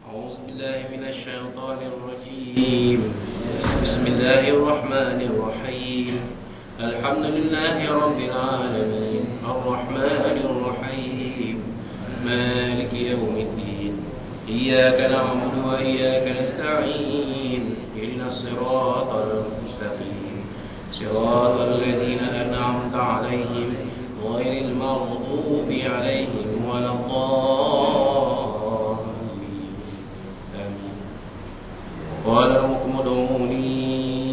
أعوذ بالله من الشيطان الرجيم. بسم الله الرحمن الرحيم. الحمد لله رب العالمين الرحمن الرحيم مالك يوم الدين إياك نعبد وإياك نستعين اهدنا الصراط المستقيم صراط الذين أنعمت عليهم غير المغضوب عليهم ولا الضالين آمين. قال ربكم ادعوني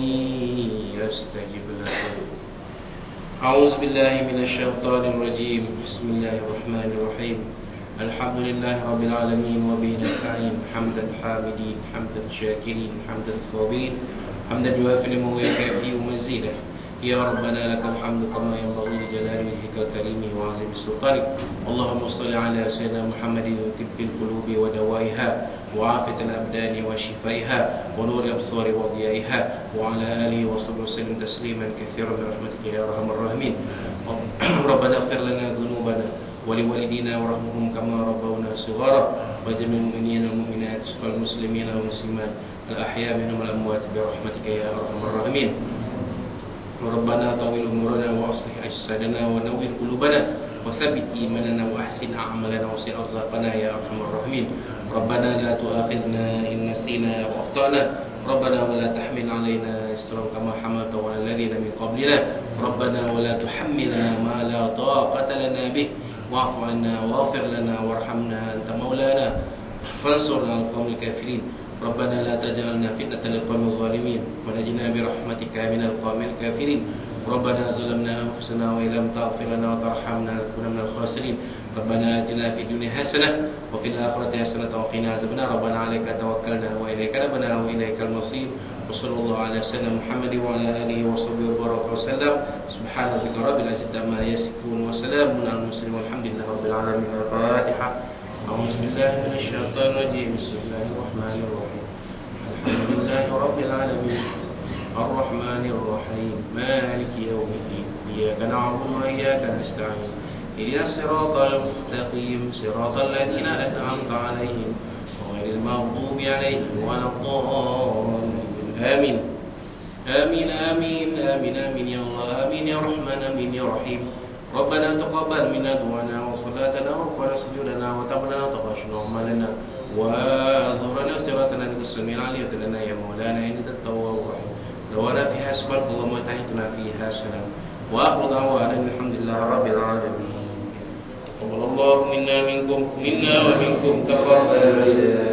أستجب لكم. أعوذ بالله من الشيطان الرجيم. بسم الله الرحمن الرحيم. الحمد لله رب العالمين وبه نستعين حمدا الحامدين حمدا الشاكرين حمدا الصابرين حمدا يوافي نعمه ويكافئ مزيده. يا ربنا لك الحمد كما ينبغي لجلال وجهك الكريم وعظيم سلطانك. اللهم صل على سيدنا محمد طب القلوب ودوائها وعافية الأبدان وشفائها ونور الأبصار وضيائها وعلى آله وصحبه وسلم تسليما كثيرا برحمتك يا أرحم الراحمين. ربنا اغفر لنا ذنوبنا ولوالدينا وارحمهم كما ربونا صغارا وجميع المؤمنين والمؤمنات والمسلمين والمسلمات الأحياء منهم والأموات برحمتك يا أرحم الراحمين. ربنا طول أمورنا وأصلح أجسادنا ونور قلوبنا وثبت إيماننا وأحسن أعمالنا وسع أرزاقنا يا أرحم الراحمين. ربنا لا تؤاخذنا إن نسينا وأخطأنا. ربنا ولا تحمل علينا إصرا كما حملته على الذين من قبلنا. ربنا ولا تحملنا ما لا طاقة لنا به واعف عنا واغفر لنا وارحمنا أنت مولانا فانصرنا على القوم الكافرين. ربنا لا تجعلنا فتنة للقوم الظالمين ونجنا برحمتك من القوم الكافرين. ربنا ظلمنا أنفسنا وإن لم تغفر لنا وترحمنا لنكون من الخاسرين. ربنا آتنا في الدنيا حسنة وفي الآخرة حسنة وقنا عذاب النار. ربنا عليك توكلنا وإليك نبنا وإليك المصير. وصلى الله على سيدنا محمد وعلى آله وصحبه وبارك وسلم. سبحان ربك رب العزة عما يصفون وسلام على المرسلين والحمد لله رب العالمين. الفاتحة. أعوذ بالله من الشيطان الرجيم. بسم الله الرحمن الرحيم. الحمد لله رب العالمين الرحمن الرحيم مالك يوم الدين إياك نعبد وإياك نستعين اهدنا الصراط المستقيم صراط الذين أنعمت عليهم غير المغضوب عليهم ولا الضالين آمين آمين آمين آمين آمين يا الله آمين يا رحمن آمين يا رحيم. ربنا تقبل منا دعانا وصلاتنا وركوعنا سجودنا وتقبلنا وتغفر أعمالنا وأظهرنا صراطنا المستقيم العلي لنا يا مولانا إنك التواب الرحيم. دعوانا فيها سبحانك اللهم وتحيتنا فيها سلام وآخر دعوانا الحمد لله رب العالمين. تقبل الله منا ومنكم تقبل